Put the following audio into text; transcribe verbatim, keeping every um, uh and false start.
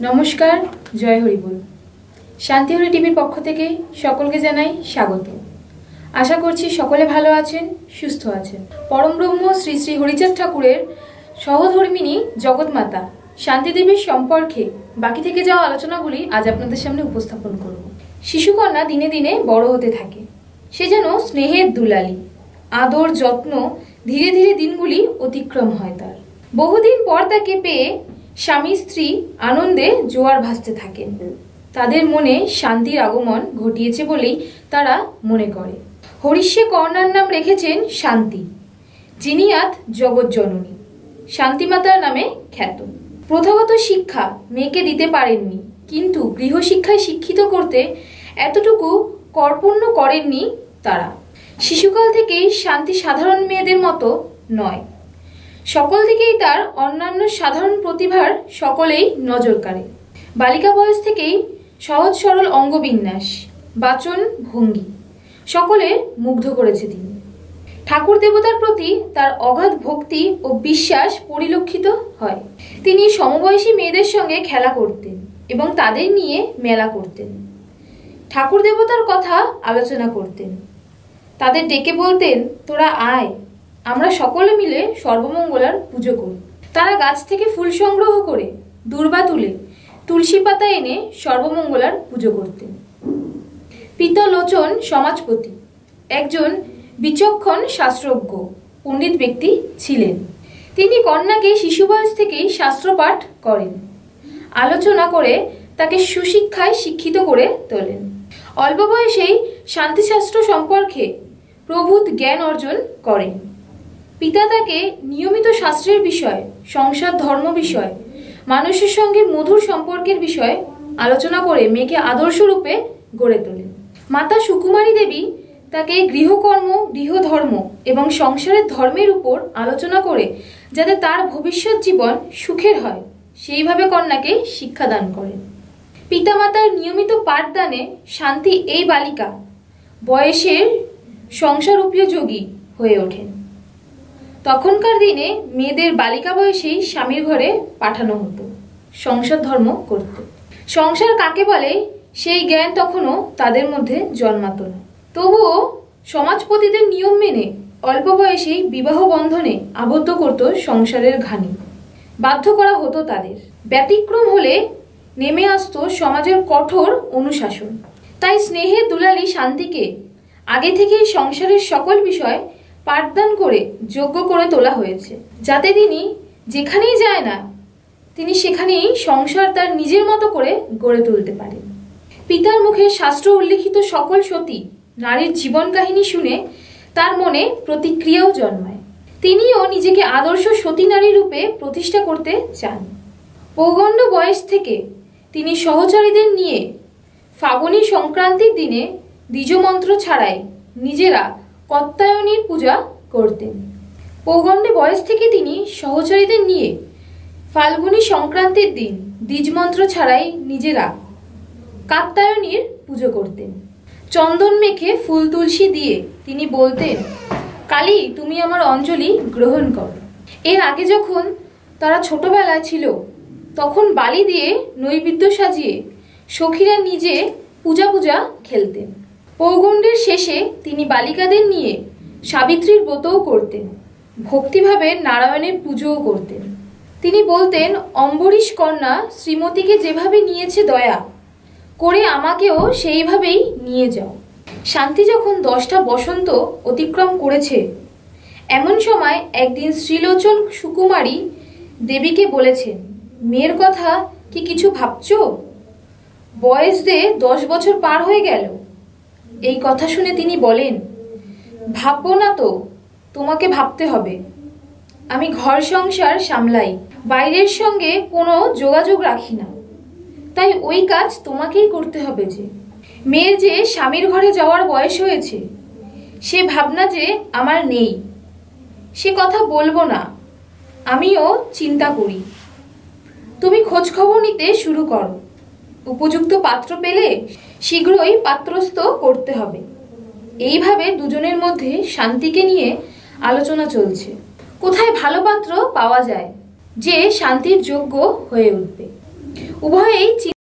নমস্কার, জয় হরিবোল। শান্তিহরি টিভির পক্ষ থেকে সকলকে জানাই স্বাগত। আশা করছি সকলে ভালো আছেন, সুস্থ আছেন। পরমব্রহ্ম শ্রী শ্রী হরিচাঁদ ঠাকুরের সহধর্মিণী জগৎমাতা শান্তিদেবীর সম্পর্কে বাকি থেকে যাওয়া আলোচনাগুলি আজ আপনাদের সামনে উপস্থাপন করব। শিশুকন্যা দিনে দিনে বড় হতে থাকে। সে যেন স্নেহের দুলালি, আদর যত্ন ধীরে ধীরে দিনগুলি অতিক্রম হয় তার। বহুদিন পর তাকে পেয়ে স্বামী স্ত্রী আনন্দে জোয়ার ভাসতে থাকেন। তাদের মনে শান্তির আগমন ঘটিয়েছে বলেই তারা মনে করে। হরিষে কর্ণার নাম রেখেছেন শান্তি, যিনি আদ জগৎ জননী, শান্তিমাতার নামে খ্যাত। প্রথাগত শিক্ষা মেয়েকে দিতে পারেননি, কিন্তু গৃহশিক্ষায় শিক্ষিত করতে এতটুকু কর্পণ্য করেননি তারা। শিশুকাল থেকেই শান্তি সাধারণ মেয়েদের মতো নয়। সকল দিকেই তার অন্যান্য সাধারণ প্রতিভার সকলেই নজর কাড়ে। বালিকা বয়স থেকেই সহজ সরল অঙ্গবিন্যাস, বাচন ভঙ্গি সকলে মুগ্ধ করেছে তিনি। ঠাকুর দেবতার প্রতি তার অগাধ ভক্তি ও বিশ্বাস পরিলক্ষিত হয়। তিনি সমবয়সী মেয়েদের সঙ্গে খেলা করতেন এবং তাদের নিয়ে মেলা করতেন। ঠাকুর দেবতার কথা আলোচনা করতেন। তাদের ডেকে বলতেন, তোরা আয়, আমরা সকলে মিলে সর্বমঙ্গলার পুজো করি। তারা গাছ থেকে ফুল সংগ্রহ করে দূর্বা তুলে তুলসী পাতা এনে সর্বমঙ্গলার পুজো করতেন। পিতলোচন সমাজপতি একজন বিচক্ষণ শাস্ত্রজ্ঞ পণ্ডিত ব্যক্তি ছিলেন। তিনি কন্যাকে শিশু বয়স থেকেই শাস্ত্রপাঠ করেন, আলোচনা করে তাকে সুশিক্ষায় শিক্ষিত করে তোলেন। অল্প বয়সেই শান্তিশাস্ত্র সম্পর্কে প্রভূত জ্ঞান অর্জন করেন। পিতা তাকে নিয়মিত শাস্ত্রের বিষয়, সংসার ধর্ম বিষয়, মানুষের সঙ্গে মধুর সম্পর্কের বিষয় আলোচনা করে মেয়েকে আদর্শরূপে গড়ে তোলেন। মাতা সুকুমারী দেবী তাকে গৃহকর্ম, গৃহধর্ম এবং সংসারের ধর্মের উপর আলোচনা করে যাতে তার ভবিষ্যৎ জীবন সুখের হয় সেইভাবে কন্যাকে শিক্ষাদান করেন। পিতামাতার নিয়মিত পাঠদানে শান্তি এই বালিকা বয়সের সংসার উপযোগী হয়ে ওঠেন। তখনকার দিনে মেয়েদের বালিকা বয়সেই স্বামীর ঘরে পাঠানো হতো সংসার ধর্ম করতে। সংসার কাকে বলে সেই জ্ঞান তখনও তাদের মধ্যে জন্মাত না। তবুও সমাজপতিদের নিয়ম মেনে অল্প বয়সেই বিবাহ বন্ধনে আবদ্ধ করত সংসারের ঘানি, বাধ্য করা হতো তাদের। ব্যতিক্রম হলে নেমে আসতো সমাজের কঠোর অনুশাসন। তাই স্নেহের দুলালী শান্তিকে আগে থেকেই সংসারের সকল বিষয় পাঠদান করে যোগ্য করে তোলা হয়েছে, যাতে তিনি যেখানেই যায় না তিনি সেখানেই সংসার তার নিজের মতো করে গড়ে তুলতে পারেন। পিতার মুখে শাস্ত্র উল্লিখিত সকল সতী নারীর জীবন কাহিনী শুনে তার মনে প্রতিক্রিয়াও জন্মায়। তিনিও নিজেকে আদর্শ সতী নারী রূপে প্রতিষ্ঠা করতে চান। পৌগণ্ড বয়স থেকে তিনি সহচারীদের নিয়ে ফাগুনী সংক্রান্তির দিনে দ্বিজমন্ত্র ছাড়াই নিজেরা কাত্যায়নীর পূজা করতেন। পৌগণ্ডে বয়স থেকে তিনি সহচারীদের নিয়ে ফাল্গুনী সংক্রান্তির দিন দ্বিজমন্ত্র ছাড়াই নিজেরা কাত্যায়নীর পুজো করতেন। চন্দন মেখে ফুল তুলসী দিয়ে তিনি বলতেন, কালী তুমি আমার অঞ্জলি গ্রহণ করো। এর আগে যখন তারা ছোটবেলায় ছিল তখন বালি দিয়ে নৈবেদ্য সাজিয়ে সখীরা নিজে পূজা পূজা খেলতেন। পৌগণ্ডের শেষে তিনি বালিকাদের নিয়ে সাবিত্রীর ব্রতও করতেন, ভক্তিভাবে নারায়ণের পুজোও করতেন। তিনি বলতেন, অম্বরীশ কন্যা শ্রীমতীকে যেভাবে নিয়েছে দয়া করে আমাকেও সেইভাবেই নিয়ে যাও। শান্তি যখন দশটা বসন্ত অতিক্রম করেছে এমন সময় একদিন শ্রীলোচন সুকুমারী দেবীকে বলেছেন, মেয়ের কথা কি কিছু ভাবছ? বয়স দে দশ বছর পার হয়ে গেল। এই কথা শুনে তিনি বলেন, ভাববো না তো, তোমাকে ভাবতে হবে। আমি ঘর সংসার সামলাই, বাইরের সঙ্গে কোনো যোগাযোগ রাখি না, তাই ওই কাজ তোমাকেই করতে হবে। যে মেয়ের যে স্বামীর ঘরে যাওয়ার বয়স হয়েছে সে ভাবনা যে আমার নেই, সে কথা বলবো না, আমিও চিন্তা করি। তুমি খোঁজ খবর নিতে শুরু করো, উপযুক্ত পাত্র পেলে শীঘ্রই পাত্রস্থ করতে হবে। এইভাবে দুজনের মধ্যে শান্তিকে নিয়ে আলোচনা চলছে, কোথায় ভালো পাত্র পাওয়া যায় যে শান্তির যোগ্য হয়ে উঠবে। উভয়েই